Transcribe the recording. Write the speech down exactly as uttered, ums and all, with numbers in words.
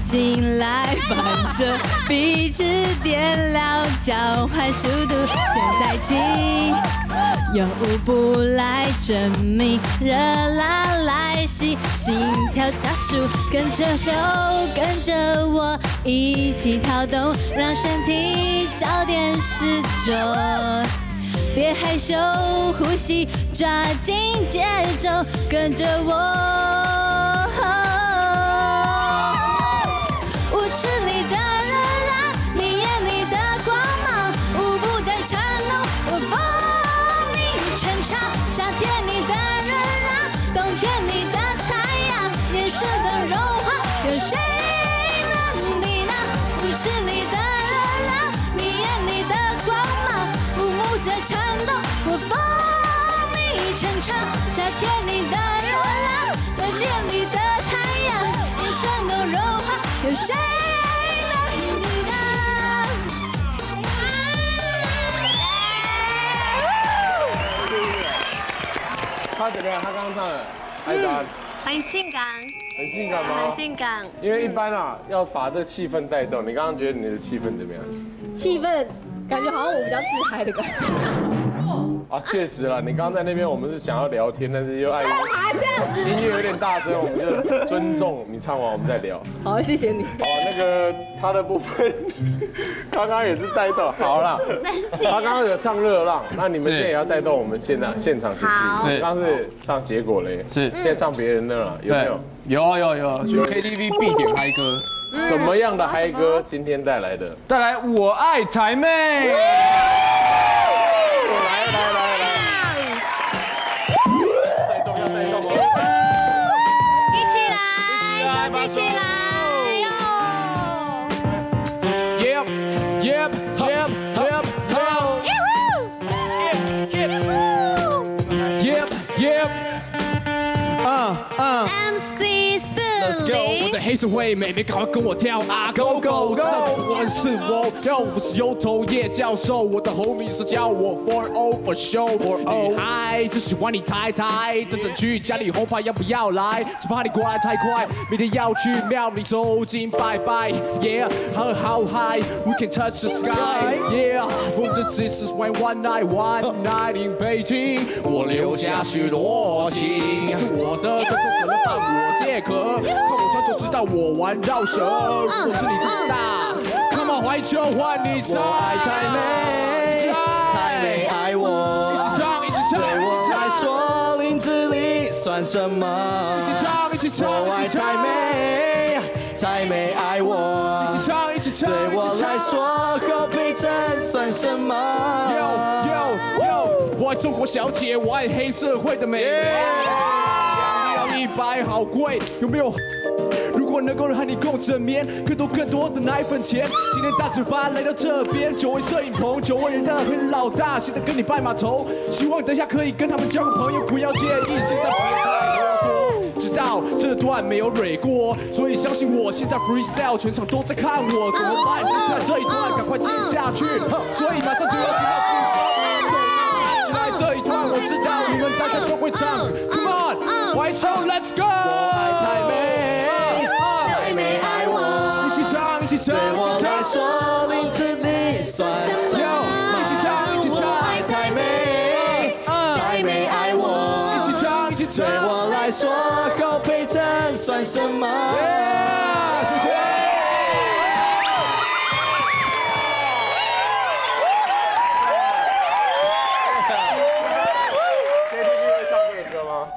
进来，反着彼此点亮，交换速度。现在请用舞步来证明，热辣来袭，心跳加速，跟着手，跟着我一起跳动，让身体焦点失着。别害羞，呼吸，抓紧节奏，跟着我。舞池里的热辣，你眼里的光芒，舞步在传动，我风靡全场。夏天里的热辣，冬天里的太阳，颜色的融化，有谁能抵挡？舞池里的热辣，你眼里的光芒，舞步在传动，我风靡全场。夏天里的热辣，冬天里的太阳，眼神都融化，有谁能抵挡？ 他怎么样？他刚刚唱的，还是很性感， 很性感吗？ 很性感。 因为一般啊，要把这个气氛带动。你刚刚觉得你的气氛怎么样？ 气氛感觉好像我比较自嗨的感觉。 啊，确实啦，你刚刚在那边，我们是想要聊天，但是又碍于音乐有点大声，我们就尊重你唱完，我们再聊。 好，谢谢你。 好，那个他的部分，刚刚也是带动。好啦，他刚刚有唱热浪，那你们现在也要带动我们现在现场节气。刚刚是唱结果嘞， 是现在唱别人的了，有没有？ 有有有，去 K T V 必点嗨歌。 什么样的嗨歌今天带来的？ 带来我爱台妹。 来来来来，带动要带动， 一起来，手举起来哟 Yep yep yep yep yep yep yep。嗯嗯。 M C 四零。 我的黑社会妹妹赶快跟我跳啊 Go Go Go！ 我是我，要不是油头叶教授，我的 homie 是叫我 For O For Show。女孩只喜欢你太太，等等去家里红牌要不要来？只怕你过来太快，明天要去庙里走进拜拜。Yeah， 很好 high，We can touch the sky。Yeah， 我的 this is when one night one night in 北京，我留下许多情，是我的可口可乐伴我解渴，看我穿就知道我玩绕舌。如果是你最大 ，Come on 怀旧换你唱。 我爱台妹，台妹爱我， 一起唱一起唱， 对我来说林志玲算什么？ 一起唱一起唱， 我爱台妹，台妹爱我， 一起唱一起唱， 对我来说高培珍算什么 ？Yo yo yo， 我爱中国小姐，我爱黑社会的美眉。一百好贵，有没有？如果能够和你共枕眠，更多更多的奶粉钱。今天大嘴巴来到这边，九位摄影棚，九位人的黑人老大，现在跟你拜码头。希望等下可以跟他们交个朋友，不要介意，现在别太啰嗦。知道这段没有蕊过，所以相信我，现在 freestyle 全场都在看我，怎么办？接下来这一段赶快接下去，所以马上就要进到副歌。手拿起来这一段，我知道你们大家都会唱 ，Come on， 怀旧 ，Let's go。 我爱台妹，台妹爱我， 一起唱一起唱， 对我来说林志玲算什么？ 一起唱一起唱， 我爱台妹，台妹爱我， 一起唱一起唱， 对我来说高培珍算什么？ 谢谢。